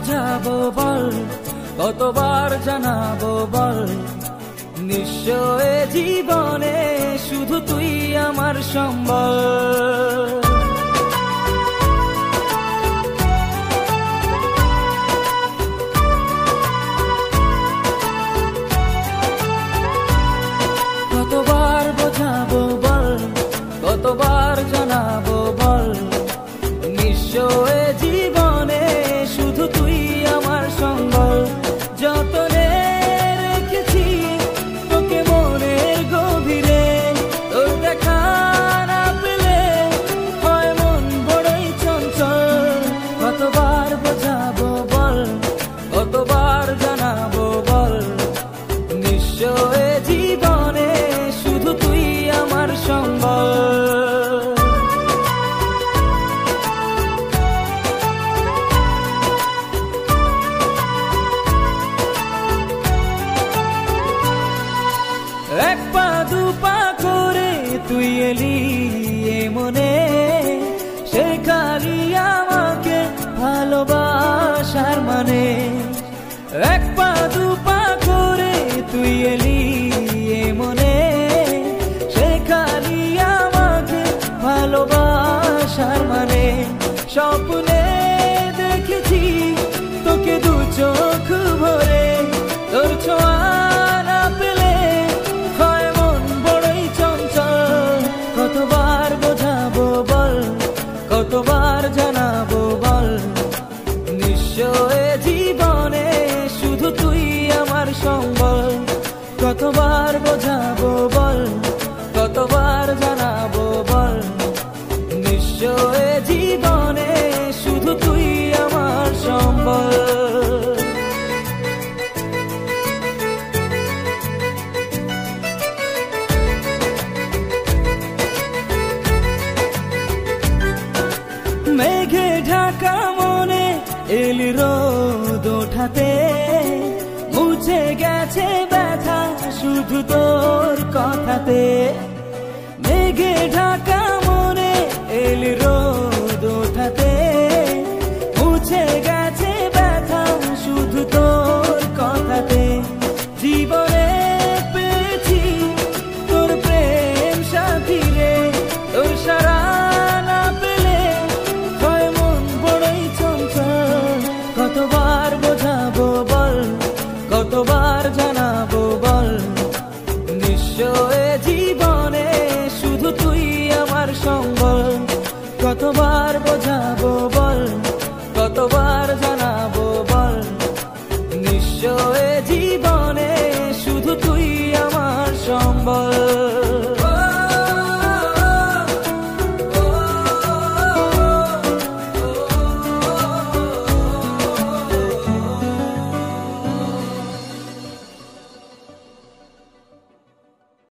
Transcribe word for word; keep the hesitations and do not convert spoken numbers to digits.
বোঝাবো বল, কতবার জানাবো বল, নিঃস্ব এ জীবনে শুধু তুই আমার সম্বল। কতবার বোঝাবো বল, কতবার জানাবো বল, নিঃস্ব এ জীবনে শুধু তুই আমার সম্বল। যতনে রেখেছি তোকে মনের গভীরে, তোর দেখা না পেলে হয় মন বড়ই চঞ্চল। কতবার বোঝাবো বল, কতবার জানাবো বল, নিঃস্ব এ জীবনে শুধু তুই আমার সম্বল। এক পা দু পা করে তুই এলি এ মনে, শেখালি আমাকে ভালোবাসার মানে। এক পা দু পা করে তুই এলি এ মনে, শেখালি আমাকে ভালোবাসার মানে। স্বপ্নে দেখেছি তোকে দু চোখ ভরে, তোর ছোঁয়া না পেলে হয় মন বড়ই চঞ্চল। কতবার বোঝাবো বল, কতবার জানাবো বল, নিঃস্ব এ জীবনে শুধু তুই আমার সম্বল। কতবার বোঝাবো বল, কতবার জানাবো বল, নিঃস্ব এ জীবনে শুধু তুই আমার সম্বল। মেঘে ঢাকা মনে এলি রোদ ওঠাতে, মুছে গেছে ব্যথা শুধু তোর কথাতে। মেঘে ঢাকা মনে এলি রোদ ওঠাতে, মুছে গেছে ব্যথা শুধু তোর কথাতে। জীবনে পেয়েছি তোর প্রেম সাথী রে, তোর সারা না পেলে হয় মন বড়ই চঞ্চল। কতবার বোঝাবো বল, কতবার জানাবো বল, নিঃস্ব এ জীবনে শুধু তুই আমার সম্বল। কতবার বোঝাবো বল, কতবার জানাবো